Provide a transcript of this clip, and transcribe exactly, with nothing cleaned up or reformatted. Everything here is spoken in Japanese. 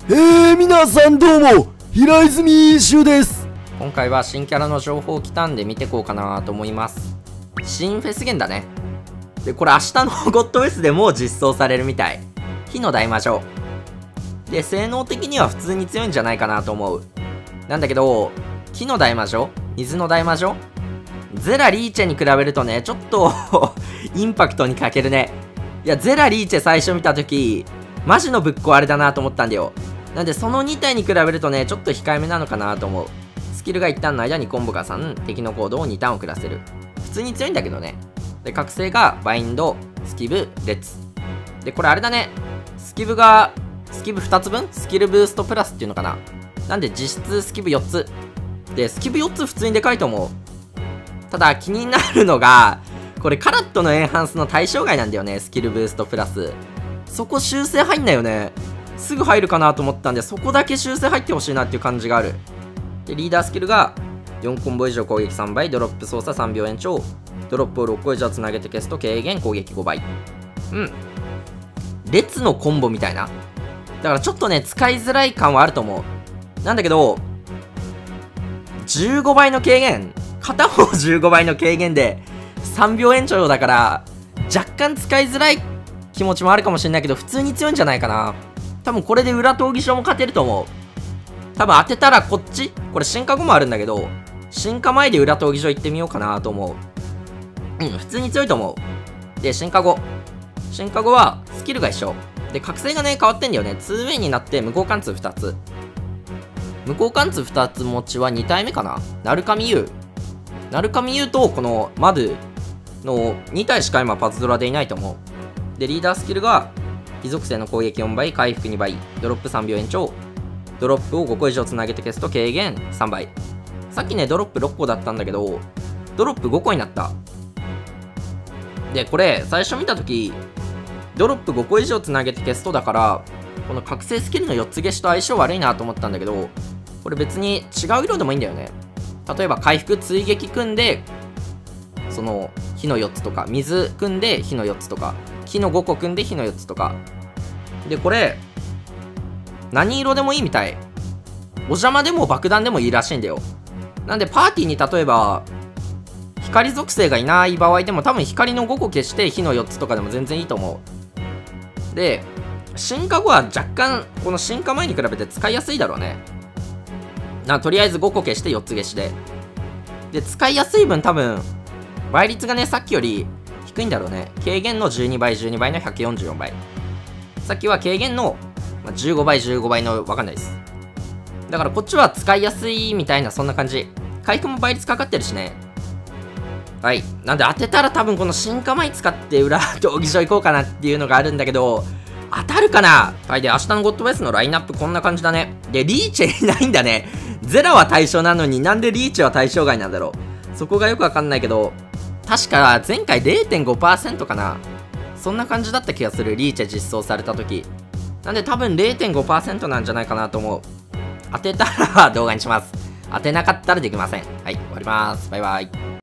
えー、皆さんどうも、平泉周です。 今回は新キャラの情報来たんで見てこうかなと思います。新フェスゲンだね。で、これ明日のゴッドフェスでもう実装されるみたい。火の大魔女。で、性能的には普通に強いんじゃないかなと思う。なんだけど、火の大魔女水の大魔女ゼラリーチェに比べるとね、ちょっとインパクトに欠けるね。いや、ゼラリーチェ最初見たとき、マジのぶっ壊れだなと思ったんだよ。なんでそのに体に比べるとね、ちょっと控えめなのかなと思う。スキルがいちターンの間にコンボがさん、敵のコードをにターン遅らせる。普通に強いんだけどね。で、覚醒がバインド、スキブ、レッツ。で、これあれだね。スキブが、スキブふたつぶんスキルブーストプラスっていうのかな。なんで実質スキブよっつ。で、スキブよっつ普通にでかいと思う。ただ気になるのが、これカラットのエンハンスの対象外なんだよね、スキルブーストプラス。そこ修正入んないよね。すぐ入るかなと思ったんで、そこだけ修正入ってほしいなっていう感じがある。で、リーダースキルがよんコンボ以上攻撃さんばい、ドロップ操作さんびょう延長、ドロップをろっこ以上つなげて消すと軽減攻撃ごばい。うん。列のコンボみたいな。だからちょっとね、使いづらい感はあると思う。なんだけど、じゅうごばいの軽減、片方じゅうごばいの軽減でさんびょう延長だから、若干使いづらい気持ちもあるかもしれないけど、普通に強いんじゃないかな。多分これで裏闘技場も勝てると思う。多分当てたらこっちこれ進化後もあるんだけど、進化前で裏闘技場行ってみようかなと思う。うん、普通に強いと思う。で、進化後。進化後はスキルが一緒。で、覚醒がね、変わってんだよね。にウェイになって無効貫通ふたつ。無効貫通ふたつ持ちはに体目かな。鳴神優。鳴神優とこのマドゥのに体しか今パズドラでいないと思う。で、リーダースキルが非属性の攻撃よんばい、回復にばい、ドロップさんびょう延長、ドロップをごこ以上つなげて消すと軽減さんばい。さっきね、ドロップろっこだったんだけど、ドロップごこになった。で、これ、最初見たとき、ドロップごこ以上つなげて消すとだから、この覚醒スキルのよっつ消しと相性悪いなと思ったんだけど、これ別に違う色でもいいんだよね。例えば回復追撃組んで、その、火のよっつとか、水組んで火のよっつとか、火のごこ組んで火のよっつとか。で、これ、何色でもいいみたい。お邪魔でも爆弾でもいいらしいんだよ。なんで、パーティーに例えば、光属性がいない場合でも多分光のごこ消して火のよっつとかでも全然いいと思う。で、進化後は若干、この進化前に比べて使いやすいだろうね。な、とりあえずごこ消してよっつ消しで。で、使いやすい分多分、倍率がね、さっきより低いんだろうね。軽減のじゅうにばい、じゅうにばいのひゃくよんじゅうよんばい。さっきは軽減のじゅうごばい、じゅうごばいのわかんないです。だからこっちは使いやすいみたいな、そんな感じ。回復も倍率かかってるしね。はい。なんで当てたら多分この進化前使って裏闘技場行こうかなっていうのがあるんだけど、当たるかな。はい。で、明日のゴッドフェスのラインナップこんな感じだね。で、リーチェいないんだね。ゼラは対象なのになんでリーチェは対象外なんだろう。そこがよくわかんないけど、確か前回 れいてんごパーセント かな。そんな感じだった気がする。リーチェ実装された時。なんで多分 れいてんごパーセント なんじゃないかなと思う。当てたら動画にします。当てなかったらできません。はい、終わります。バイバイ。